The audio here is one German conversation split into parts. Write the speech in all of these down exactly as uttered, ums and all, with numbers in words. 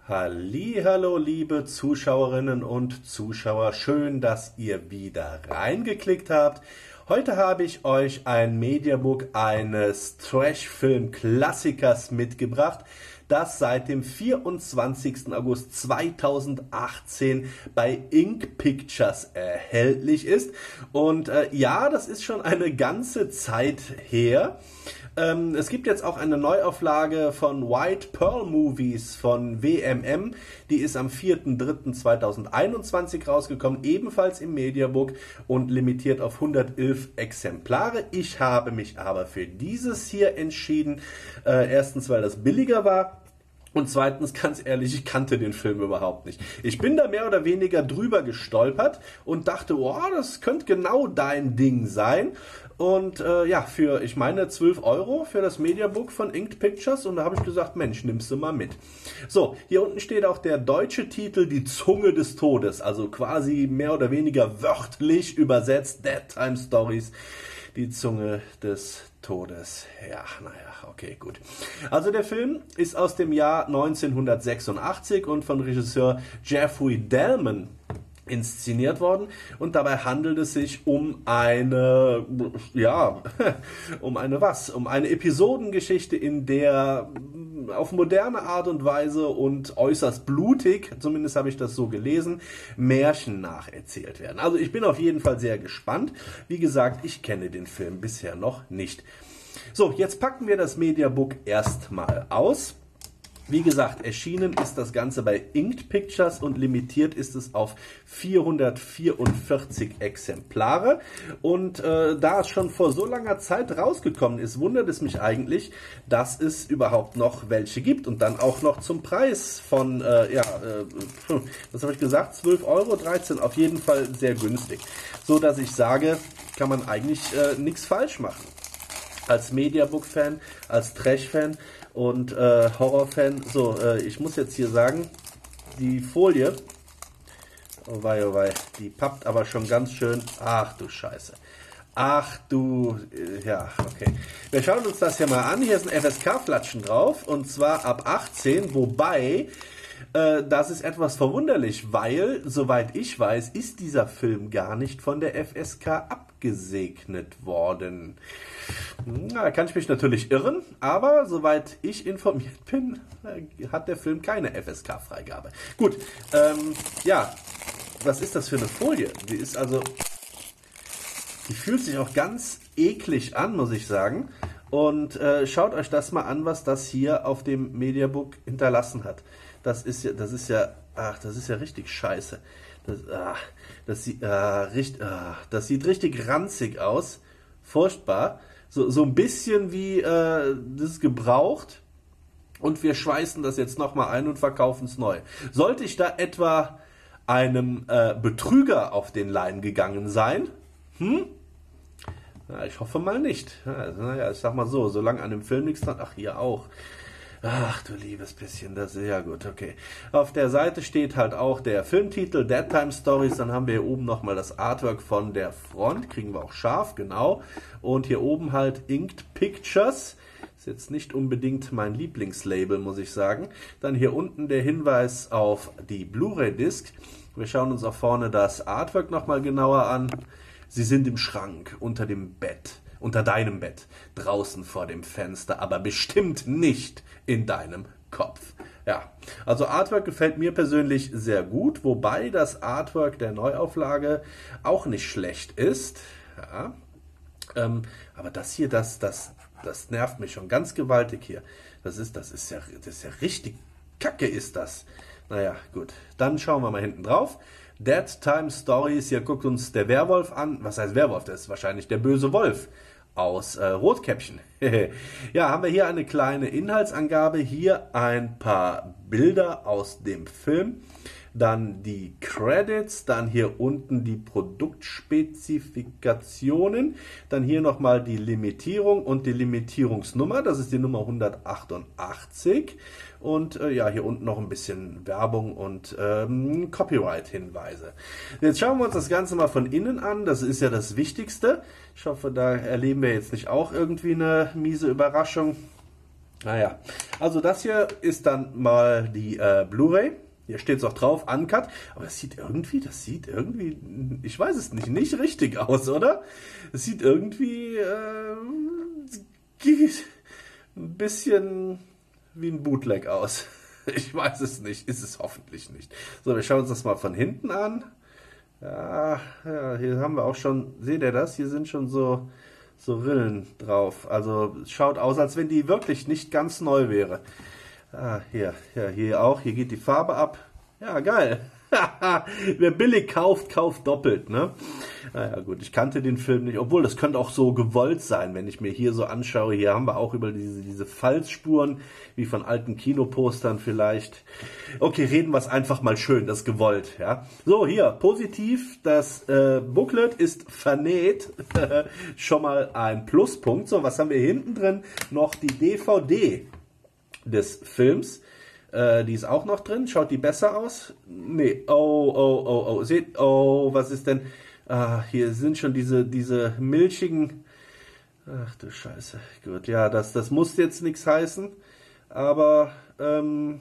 Hallihallo, liebe Zuschauerinnen und Zuschauer, schön, dass ihr wieder reingeklickt habt. Heute habe ich euch ein Mediabook eines Trash-Film-Klassikers mitgebracht, das seit dem vierundzwanzigsten August zweitausendachtzehn bei Ink Pictures erhältlich ist. Und äh, ja, das ist schon eine ganze Zeit her. Ähm, es gibt jetzt auch eine Neuauflage von White Pearl Movies von W M M. Die ist am vierten dritten zweitausendeinundzwanzig rausgekommen, ebenfalls im Mediabook und limitiert auf hundertelf Exemplare. Ich habe mich aber für dieses hier entschieden. Äh, erstens, weil das billiger war. Und zweitens, ganz ehrlich, ich kannte den Film überhaupt nicht. Ich bin da mehr oder weniger drüber gestolpert und dachte, oh, das könnte genau dein Ding sein. Und äh, ja, für, ich meine, zwölf Euro für das Mediabook von Ink Pictures. Und da habe ich gesagt, Mensch, nimmst du mal mit. So, hier unten steht auch der deutsche Titel, Die Zunge des Todes. Also quasi mehr oder weniger wörtlich übersetzt, Dead Time Stories. Die Zunge des Todes. Ja, naja, okay, gut. Also der Film ist aus dem Jahr neunzehnhundertsechsundachtzig und von Regisseur Jeffrey Dellman inszeniert worden, und dabei handelt es sich um eine, ja, um eine was? Um eine Episodengeschichte, in der auf moderne Art und Weise und äußerst blutig, zumindest habe ich das so gelesen, Märchen nacherzählt werden. Also ich bin auf jeden Fall sehr gespannt. Wie gesagt, ich kenne den Film bisher noch nicht. So, jetzt packen wir das Mediabook erstmal aus. Wie gesagt, erschienen ist das Ganze bei Ink Pictures und limitiert ist es auf vierhundertvierundvierzig Exemplare. Und äh, da es schon vor so langer Zeit rausgekommen ist, wundert es mich eigentlich, dass es überhaupt noch welche gibt. Und dann auch noch zum Preis von, äh, ja, äh, was habe ich gesagt, zwölf Euro, dreizehn, auf jeden Fall sehr günstig. So dass ich sage, kann man eigentlich äh, nichts falsch machen. Als Mediabook-Fan, als Trash-Fan und äh, Horror-Fan. So, äh, ich muss jetzt hier sagen, die Folie, oh wei, oh wei, die pappt aber schon ganz schön. Ach du Scheiße. Ach du, äh, ja, okay. Wir schauen uns das hier mal an. Hier sind F S K-Flatschen drauf, und zwar ab achtzehn, wobei, äh, das ist etwas verwunderlich, weil, soweit ich weiß, ist dieser Film gar nicht von der F S K abgesegnet worden. Na, kann ich mich natürlich irren, aber soweit ich informiert bin, hat der Film keine F S K-Freigabe. Gut, ähm, ja, was ist das für eine Folie? Die ist also, die fühlt sich auch ganz eklig an, muss ich sagen. Und äh, schaut euch das mal an, was das hier auf dem Mediabook hinterlassen hat. Das ist ja, das ist ja, ach, das ist ja richtig scheiße. Das, ach, das sieht, ah, richtig, ah, das sieht richtig ranzig aus. Furchtbar. So, so ein bisschen wie, äh, das ist gebraucht und wir schweißen das jetzt nochmal ein und verkaufen es neu. Sollte ich da etwa einem äh, Betrüger auf den Leim gegangen sein? Hm? Na, ich hoffe mal nicht. Also, naja, ich sag mal so, solange an dem Film nichts dran, ach, hier auch. Ach du liebes bisschen, das ist ja gut, okay. Auf der Seite steht halt auch der Filmtitel, Dead Time Stories, dann haben wir hier oben nochmal das Artwork von der Front, kriegen wir auch scharf, genau. Und hier oben halt Inked Pictures, ist jetzt nicht unbedingt mein Lieblingslabel, muss ich sagen. Dann hier unten der Hinweis auf die Blu-ray-Disc. Wir schauen uns auch vorne das Artwork nochmal genauer an. Sie sind im Schrank, unter dem Bett. Unter deinem Bett, draußen vor dem Fenster, aber bestimmt nicht in deinem Kopf. Ja, also Artwork gefällt mir persönlich sehr gut, wobei das Artwork der Neuauflage auch nicht schlecht ist. Ja, ähm, aber das hier, das, das, das nervt mich schon ganz gewaltig hier. Das ist, das ist ja, das ist ja richtig kacke ist das. Naja, gut, dann schauen wir mal hinten drauf. Dead Time Stories, hier guckt uns der Werwolf an. Was heißt Werwolf? Das ist wahrscheinlich der böse Wolf aus äh, Rotkäppchen. Ja, haben wir hier eine kleine Inhaltsangabe. Hier ein paar Bilder aus dem Film. Dann die Credits, dann hier unten die Produktspezifikationen, dann hier nochmal die Limitierung und die Limitierungsnummer, das ist die Nummer hundertachtundachtzig, und äh, ja, hier unten noch ein bisschen Werbung und ähm, Copyright-Hinweise. Jetzt schauen wir uns das Ganze mal von innen an, das ist ja das Wichtigste. Ich hoffe, da erleben wir jetzt nicht auch irgendwie eine miese Überraschung. Naja, also das hier ist dann mal die äh, Blu-ray. Hier steht es auch drauf, Uncut. Aber das sieht irgendwie, das sieht irgendwie, ich weiß es nicht, nicht richtig aus, oder? Es sieht irgendwie äh, ein bisschen wie ein Bootleg aus. Ich weiß es nicht, ist es hoffentlich nicht. So, wir schauen uns das mal von hinten an. Ja, ja, hier haben wir auch schon, seht ihr das? Hier sind schon so, so Rillen drauf. Also es schaut aus, als wenn die wirklich nicht ganz neu wäre. Ah, hier, ja, hier auch. Hier geht die Farbe ab. Ja, geil. Wer billig kauft, kauft doppelt, ne? Naja, gut, ich kannte den Film nicht, obwohl das könnte auch so gewollt sein, wenn ich mir hier so anschaue. Hier haben wir auch über diese, diese Falzspuren, wie von alten Kinopostern vielleicht. Okay, reden wir es einfach mal schön, das ist gewollt, ja. So, hier, positiv, das äh, Booklet ist vernäht. Schon mal ein Pluspunkt. So, was haben wir hinten drin? Noch die D V D des Films. Äh, die ist auch noch drin. Schaut die besser aus? Nee. Oh, oh, oh, oh. Seht, oh, was ist denn? Ah, hier sind schon diese, diese milchigen. Ach du Scheiße. Gut, ja, das, das muss jetzt nichts heißen. Aber, ähm,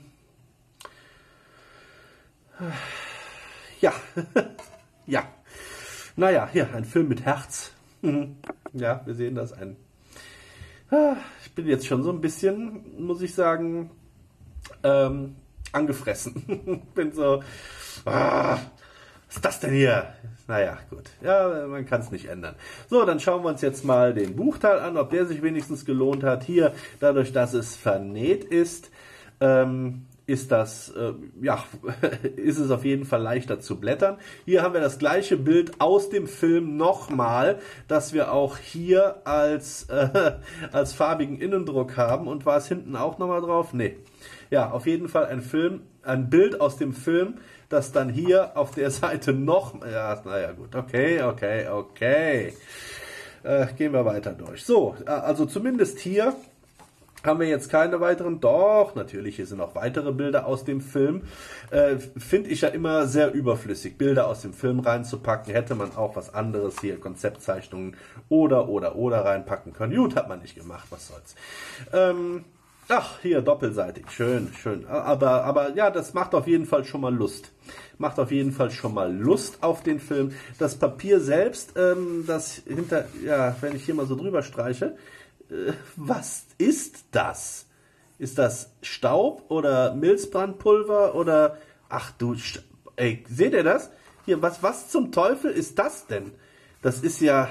ja, ja. Naja, hier, ein Film mit Herz. Ja, wir sehen das ein. Ich bin jetzt schon so ein bisschen, muss ich sagen, ähm, angefressen. Bin so, ah, was ist das denn hier? Naja, gut. Ja, man kann es nicht ändern. So, dann schauen wir uns jetzt mal den Buchteil an, ob der sich wenigstens gelohnt hat. Hier, dadurch, dass es vernäht ist, ähm, ist das, äh, ja, ist es auf jeden Fall leichter zu blättern. Hier haben wir das gleiche Bild aus dem Film nochmal, das wir auch hier als, äh, als farbigen Innendruck haben. Und war es hinten auch nochmal drauf? Nee. Ja, auf jeden Fall ein Film, ein Bild aus dem Film, das dann hier auf der Seite noch, ja, naja, gut, okay, okay, okay. Äh, gehen wir weiter durch. So, also zumindest hier haben wir jetzt keine weiteren, doch, natürlich, hier sind noch weitere Bilder aus dem Film. Äh, Finde ich ja immer sehr überflüssig, Bilder aus dem Film reinzupacken. Hätte man auch was anderes hier, Konzeptzeichnungen oder, oder, oder reinpacken können. Gut, hat man nicht gemacht, was soll's. Ähm, ach, hier, doppelseitig, schön, schön. Aber, aber ja, das macht auf jeden Fall schon mal Lust. Macht auf jeden Fall schon mal Lust auf den Film. Das Papier selbst, ähm, das hinter, ja, wenn ich hier mal so drüber streiche, was ist das? Ist das Staub oder Milzbrandpulver oder, ach du, ey, seht ihr das? Hier, was, was zum Teufel ist das denn? Das ist ja,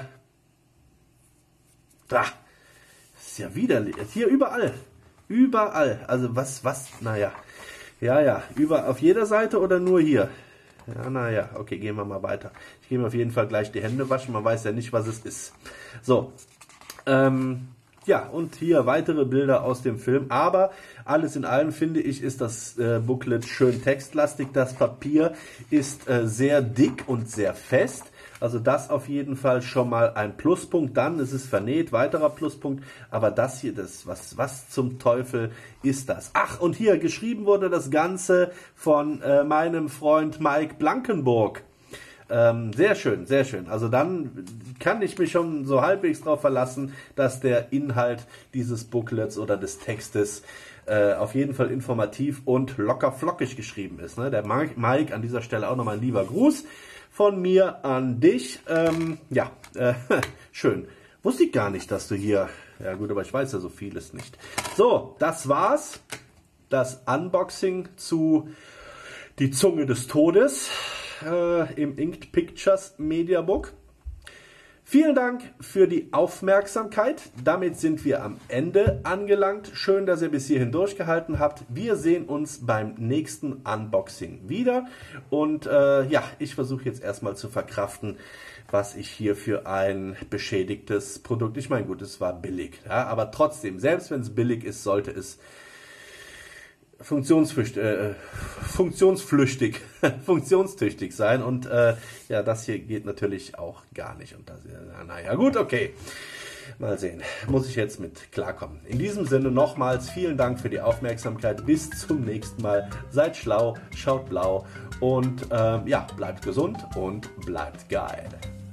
ah, das ist ja widerlich. Hier überall, überall. Also was, was, naja, ja, ja, über, auf jeder Seite oder nur hier? Ja, naja, okay, gehen wir mal weiter. Ich gehe mir auf jeden Fall gleich die Hände waschen, man weiß ja nicht, was es ist. So, ähm, ja, und hier weitere Bilder aus dem Film, aber alles in allem finde ich, ist das äh, Booklet schön textlastig. Das Papier ist äh, sehr dick und sehr fest, also das auf jeden Fall schon mal ein Pluspunkt. Dann ist es vernäht, weiterer Pluspunkt, aber das hier, das was, was zum Teufel ist das? Ach, und hier geschrieben wurde das Ganze von äh, meinem Freund Mike Blankenburg. Ähm, sehr schön, sehr schön. Also dann kann ich mich schon so halbwegs darauf verlassen, dass der Inhalt dieses Booklets oder des Textes äh, auf jeden Fall informativ und locker flockig geschrieben ist. Ne? Der Mike, an dieser Stelle auch nochmal ein lieber Gruß von mir an dich. Ähm, ja, äh, schön. Wusste ich gar nicht, dass du hier... Ja gut, aber ich weiß ja so vieles nicht. So, das war's. Das Unboxing zu Die Zunge des Todes. Äh, im Inked Pictures Mediabook. Vielen Dank für die Aufmerksamkeit. Damit sind wir am Ende angelangt. Schön, dass ihr bis hierhin durchgehalten habt. Wir sehen uns beim nächsten Unboxing wieder. Und äh, ja, ich versuche jetzt erstmal zu verkraften, was ich hier für ein beschädigtes Produkt... Ich meine, gut, es war billig. Ja, aber trotzdem, selbst wenn es billig ist, sollte es Funktionsflüchtig, äh, funktionsflüchtig, funktionstüchtig sein und äh, ja, das hier geht natürlich auch gar nicht und das, ja, naja, gut, okay, mal sehen, muss ich jetzt mit klarkommen. In diesem Sinne nochmals vielen Dank für die Aufmerksamkeit, bis zum nächsten Mal, seid schlau, schaut blau und äh, ja, bleibt gesund und bleibt geil.